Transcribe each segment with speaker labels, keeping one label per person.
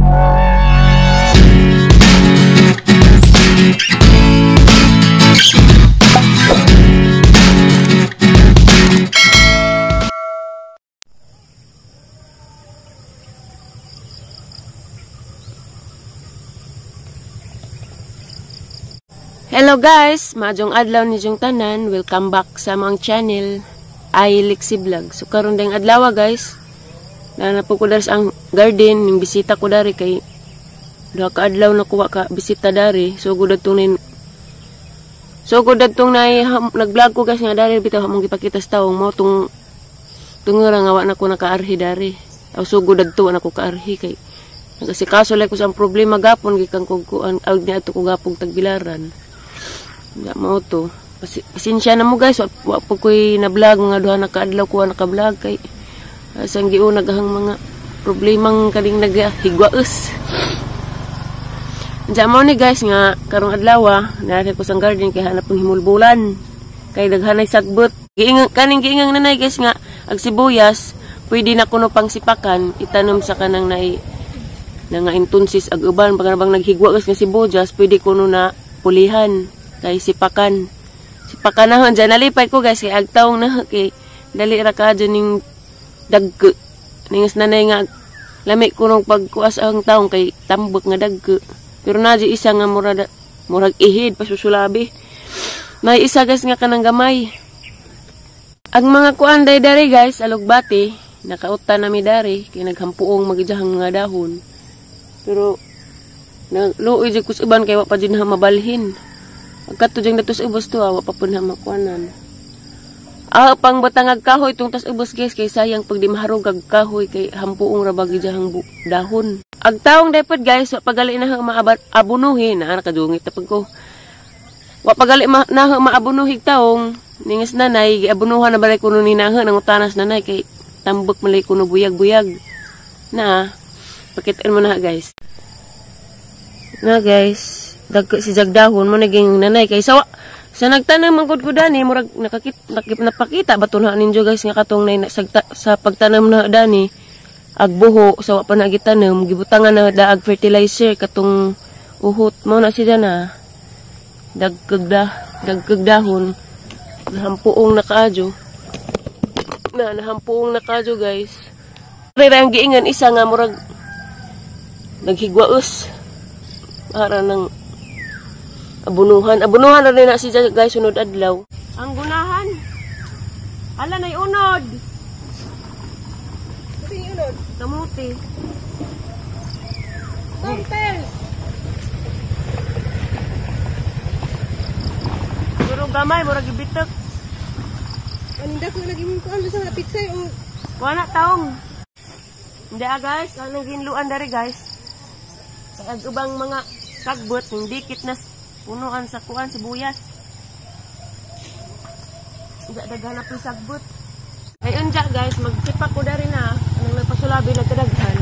Speaker 1: Hello guys, maadjong adlaw ni jong tanan. Welcome back sa among channel ay Lexi Vlog. So karon ding adlaw guys, na napuko dari ang garden, ning bisita ko dari kay duha ka adlaw na kuha ka bisita dari. So gud adtong nag-vlog ko guys nga dari bitaw among gipakita sa taong mo tungura nga wa na ko nakaarhi dari. Aw sugod adto na ko kaarhi kay kasi kaso like ko sa problema gapon gikan ko kuan ag ni ato ko gapong tagbilaran. Nga mo to. Pasensya na mo guys, wa po ko'y na-vlog, mga duha na kaadlaw ko naka-vlog kay sang giun nagahang mga problemang kaning naghigwaes. Diyan mo ni guys nga karong adlaw nari ko sang garden kay hanap ng himulbulan. Kay daghanay sagbot. Giingang nanay guys nga ag sibuyas, pwede na kuno pang sipakan, itanom sa kanang nga intunsis ag uban pag bang naghigwaes nga sibuyas, pwede kuno na pulihan. Kay sipakan na hon dyan nalipay ko guys kay agtawong na kay dali ra ka dyan ning dagko ningas nanay nga lami ko nung pagkuas ang taong kay tambok nga dagko pero na isa nga murag ihid pasusulabi may isa guys nga kanang gamay ang mga kuan dari guys alugbati nakauta nami dari kay naghampuong magijahang mga dahon pero nagluoy jud kus uban kay wa pa jud na mabalhin. Agkato dyan natos ubos to, wa pa po na makuanan. Pang batangag kahoy itong tas ubos guys, kay sayang pag di maharog ag kahoy, kay hampuong rabagi dyan dahon. Agtaong dapat guys, wa pagali na maabunuhin, nakadungit na pag ko. Wa pagali na maabunuhig taong, ningas nanay, abunuhan na balay kuno ninahan, ang utanas nanay, kay tambok malay kuno buyag-buyag. Pakitaan mo na guys. Na guys. Si jagdahon mo naging nanay kay sa nagtanam ang gudgudani murag napakita baton ha ninyo guys nga katong nay sa pagtanam na dani agbuho sa wa pa nagitanam gibutangan na daag fertilizer katong uhot mo na siya na dagkag dahon nahampuong nakaadyo guys pero ang giingan isa nga murag naghigwaos para ng abunuhan na rin na siya guys sunod adlaw. Ang gunahan. Ala nay unod. Kasi unod. Kamuti. Tontes. Pero gamay murag gibitak. Anda ko lagi mo kuan sa pizza o wala taong. Hindi guys, anong ginluan dari guys. Kaya ubang mga sagbot hindi dikit na punuan sa kuan sibuyas. Daghan na po sagbot. Ayun dyan guys, magsipak ko na rin anong nagpasulabi na kadaghan.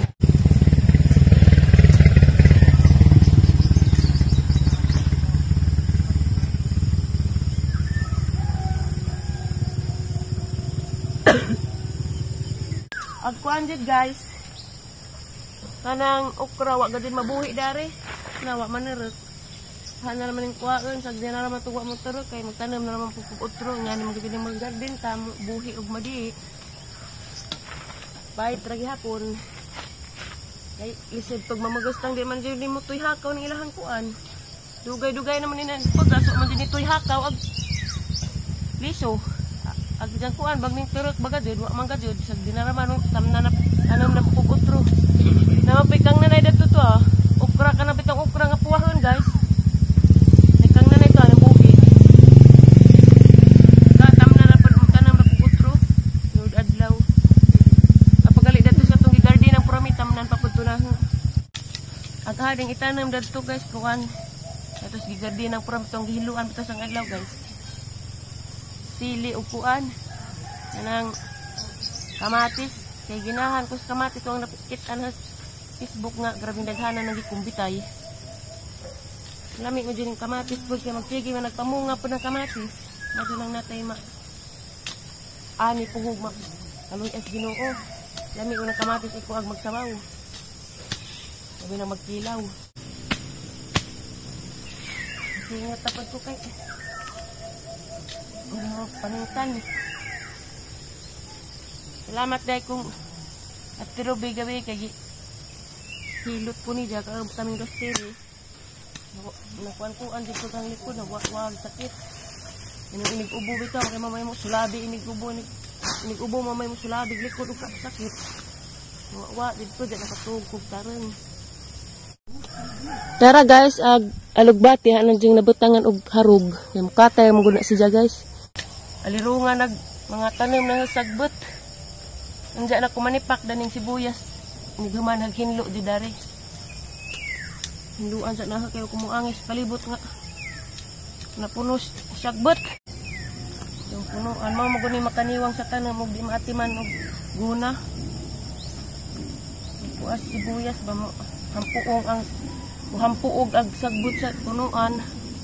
Speaker 1: Ag kuan dyan guys. Kanang okra, wag din mabuhi dari. Nawa manerot. Hana naman yung kuhaan, sagdi na naman tuwa mo taro, kay magtanam na naman pupukutro, nga naman gagawin yung mag-garden, buhi o madi. Bahit ragi hapon. Kay lisod pag mamagustang di man dyan mo tuy hakaw ng ilahang kuhaan. Dugay-dugay naman nila, pag-aso man dyan tuy hakaw, ag liso. Ag dyan kuhaan, bag ning turok baga dyan, wak man gajod, sagdi na naman, tanam na pupukutro. Namapikang nanay dito to okra ka na bitang okra nga puwahon guys. Agahading itanam dito guys kuan tapos gigardi ng pram itong gihiluan ito sang adlaw guys sili upuan kanang kamatis kay ginahan ko sa kamatis kung napikit sa Facebook nga grabing daghanan ng gikumbitay lami mo dyan yung kamatis po kaya magsige man nagpamunga po ng kamatis madulang natay ani puhog kaluy as Ginoo lami ko ng kamatis iko ag magsabaw Sabi na magkilaw. Ingat tapad ko kay. Panintan. Salamat dahil kung at tirubi gabi kay hilot po ni Jack ang kaming gastiri. Nakuan-kuan dito kang likod na wawal sakit. Inig-ubo bitaw kay mamay mo sulabi inig-ubo mamay mo sulabi likod ug sakit. Wa dito dyan nakatugkog taron. Tara guys, alugbati hanan jing nabutangan og harog. Kay mukatay mo guna siya guys. Alirungan nag mga tanim na sagbot. Anja na kumanipak daning sibuyas. Niguman haghinlo di dari. Hinluan sa naha kayo kumuangis palibot nga. Napunos sagbot. Yung punuan mo maguni makaniwang sa tanom og di maatiman og guna. Puas sibuyas ba mo hampuog ag sagbot sa punuan.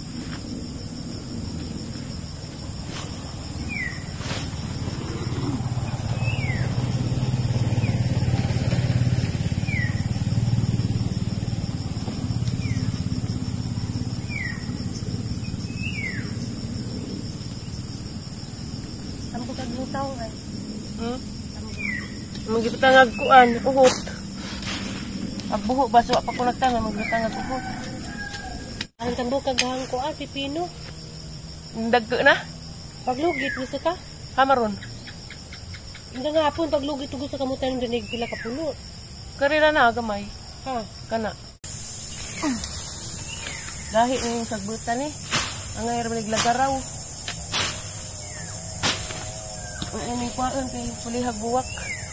Speaker 1: Magipatangag kuan, uhot. Agbuho ba so pa ko nagtanga magipatangag uhot. Ang tambukag gahang ko pipino. Dagko na. Paglugit ni ka? Hamaron. Hindi nga hapon paglugit tugo sa kamutan ng dinig pila ka puno. Karira na gamay. Ha, kana. Dahil yung sagbutan ang ngayon naglagaraw. Ang may kuhaan kay pulihag buwak.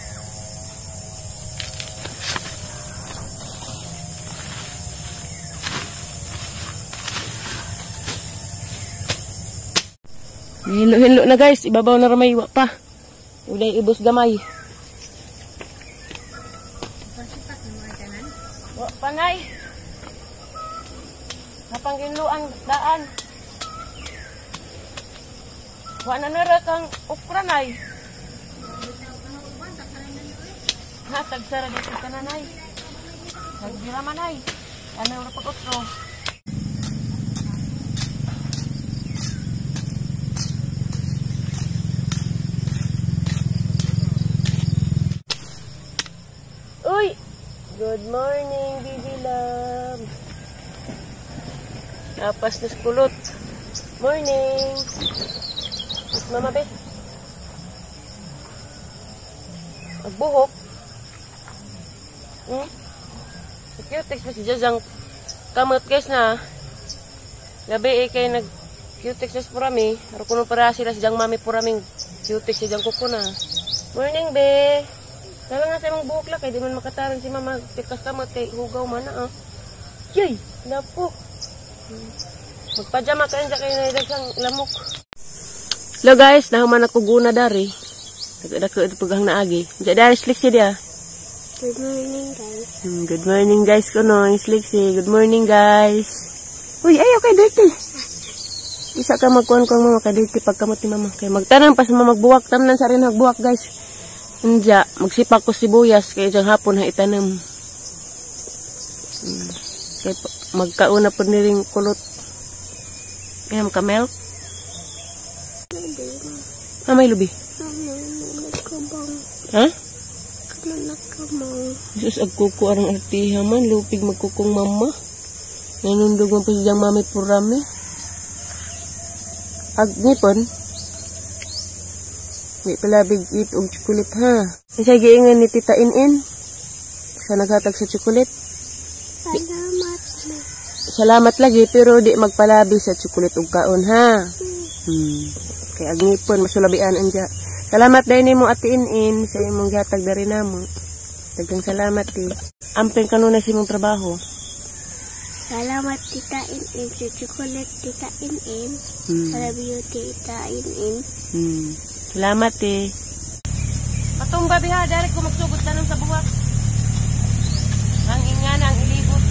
Speaker 1: Hilo-hilo na guys, ibabaw na ramay wa pa. Uday ibos gamay. Wa panay. Napangginlo ang daan. Wa na nara kang okra nay. Tagsara dito ka nanay. Nagdira manay. Ano na pag-otro. Uy! Good morning, baby love. Apas na kulot. Morning. Mama be. Agbuhok. Cutex na si Jazang kamot guys na. Gabi kay nag cutex na purami. Aro kuno para sila si Jang mami puraming cutex si Jang kuko na. Morning be. Kala nga sa imong buhok la kay di man makataran si mama pikas kamot kay hugaw man na Yay! Napo. Magpajama kayo kay na dagsang lamok. Hello guys, nahuman ako guna dari. Dako pegang naagi. Jadi dari Slixi dia.
Speaker 2: Good morning guys.
Speaker 1: Good morning guys kono, Slixi. Good morning guys. Uy, ayo kay dirty. Isa ka magkuan kung mama kay dirty pag kamot ni mama. Kay magtanan pas mama magbuwak tamnan sa rin nagbuwak guys. Anja, magsipak ko sibuyas kay jang hapon ha itanom. Kay magkauna po niring kulot. Kaya magka-milk. May lubi. Ha? Jesus agkuko arang artiha man lupig magkukong mama. Nanundog man po siyang mami purami. Agnipon. May palabig it og chocolate ha. Isa giingan ni Tita In. Sa naghatag sa chocolate.
Speaker 2: Salamat.
Speaker 1: Salamat lagi pero di magpalabi sa chocolate og kaon ha. Kay agnipon masulabian anja. Salamat dahil ni mo Ate In sa imong gihatag dari namo. Daghang salamat ti. Amping kanuna sa imong trabaho.
Speaker 2: Salamat Tita In sa chocolate Tita In. Para beauty Tita In.
Speaker 1: Salamat eh. Patumba biha dari ko magsugot tanong sa buwak. Ang ingana ang ilibot.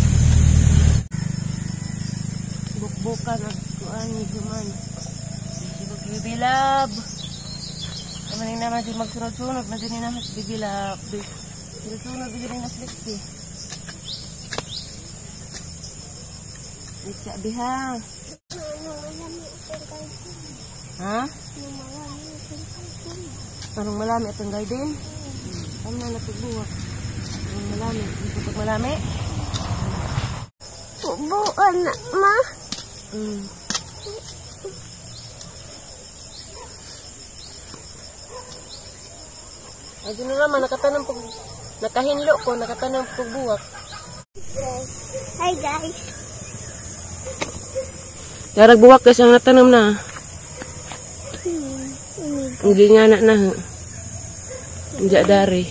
Speaker 1: Bukbukan ang kuan ni Juman. Sibuk bibilab. Naman naman si magsunod-sunod na din naman si bibilab. Sunod-sunod din na Slixi. Bisa biha. Ha? Parang malami itong garden. Ano na natugbuwak? Parang malami. Iputog malami?
Speaker 2: Buwan na, ma.
Speaker 1: Ay, gano'n naman, nakatanong pag... Nakahinlo ko, nakatanong pag buwak.
Speaker 2: Hi, guys.
Speaker 1: Darag buwak guys, ang natanong na. Hindi nga na. Hindi dari.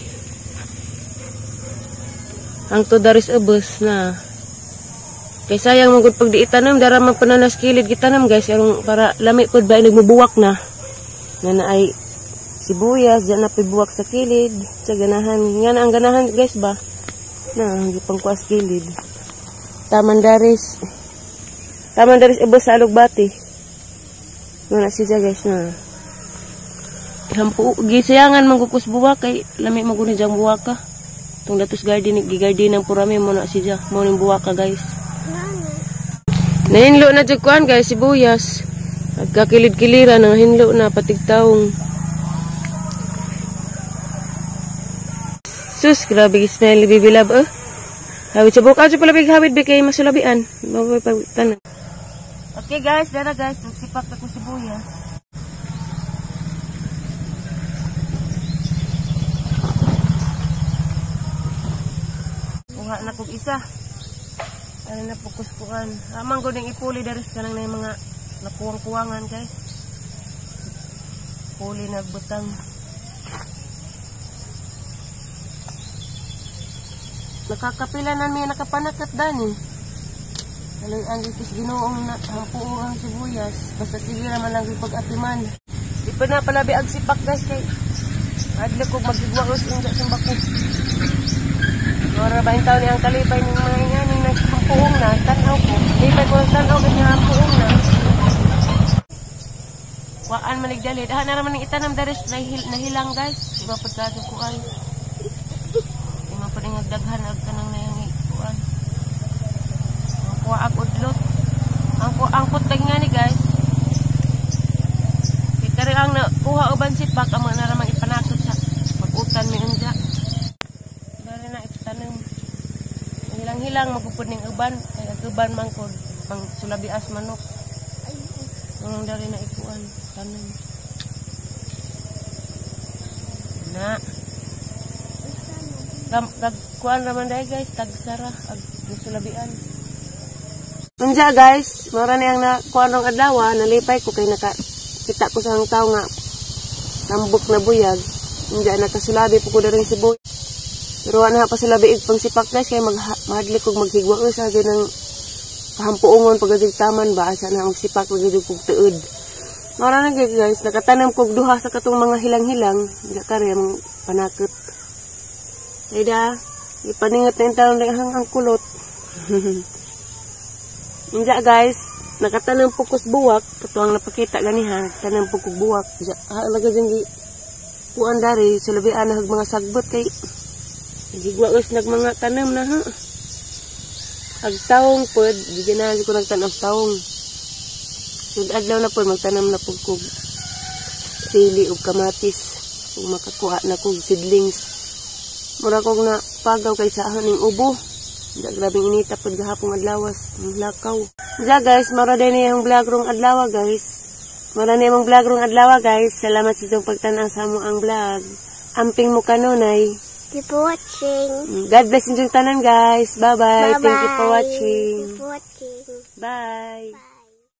Speaker 1: Ang to daris ubos na. Kaya sayang magod pag di itanam, daraman pa na kilid gitanam guys. Para lami po ba nagmubuwak na. Na ay sibuyas, dyan na pibuwak sa kilid. Sa ganahan. Nga na ang ganahan guys ba? Na, hindi pang kuwas kilid. Taman daris ubos sa alugbati. Nga na siya guys na. Gisayangan mangkukus buwak kay lami maguni jang buwak ka. Tung datus garden ng purami mo na siya. Mo ning buwak ka guys. Nahinlo na jud kuan guys sibuyas. Agkakilid-kiliran ang hinlo na patigtaong. Sus, grabe smell baby love Hawid sa buka pala big hawid kay masulabian. Baboy pag tanan. Okay guys, dara guys, magsipak ako sibuyas. Kuha na kog isa. Ano na pukus-kuan. Amang ko ding ipuli daris kanang na yung mga nakuwang-kuwangan guys. Puli na butang. Nakakapila na may nakapanakat dani. Alam ang itis ginoong na hampuo ang sibuyas. Basta sige naman lang pag-atiman. Di pa na palabi ang sipak guys kay adli ko magigwaos ng bako. Mora ba yung taon niyang kalipay ng mga inganing naghampuong na, tanaw ko. Lipay ko ang tanaw kasi hampuong na. Waan maligdali. Daha na naman ng itanam daris nahilang guys. Iba pagkado ko ay. Iba pa rin nagdaghan ag kanang na yung ikuan. Ang kuha ag udlot. Ang putag nga ni guys. Ikari ang nakuha uban sipak ang mga naramang ipanakot sa mag-utan mi unja. Hilang-hilang magpupud ning uban kaya uban mangkod pang sulabias manok. Ang dari na ikuan tanan. Na. Kuan raman dai guys tagsara ag sulabian. Unja guys, mora na ang kuan rong adlaw nalipay ko kay kita ko sa tao nga nambok na buyag. Unja nakasulabi po ko dari siboy. Pero ana pa sila biig pang sipak guys kay mahadli kog maghigwa sa ganang kahampuongon pagadigtaman ba asa na ang sipak magidug kog tuod. Mara na guys nakatanam kog duha sa katong mga hilang-hilang nga kare ang panakot. Ida ipaningat na taon ang kulot. Inja guys nakatanam po kos buwak katuang napakita ganiha tanam po kog buwak. Alaga jeng kuan dari sa labi ana mga sagbot kay gigwa guys nag mga tanom na ha. Ag taong pod, giganahan ko nagtanaw taong. Sud adlaw na pod magtanom na pod kog sili ug kamatis. Ug makakuha na kog seedlings. Mura kog na pagaw kay sa haning ubo. Da grabing inita pod gahapon adlawas, ang lakaw. Ja guys, mara din yung vlog rong adlaw guys. Mara na yung vlog rong adlaw guys. Salamat sa itong pagtanaw sa mo ang vlog. Amping mo kanunay.
Speaker 2: Thank you for watching.
Speaker 1: God bless yung tanan guys. Bye-bye.
Speaker 2: Bye-bye.
Speaker 1: Thank you for watching.
Speaker 2: Thank you for watching.
Speaker 1: Bye.
Speaker 2: Bye.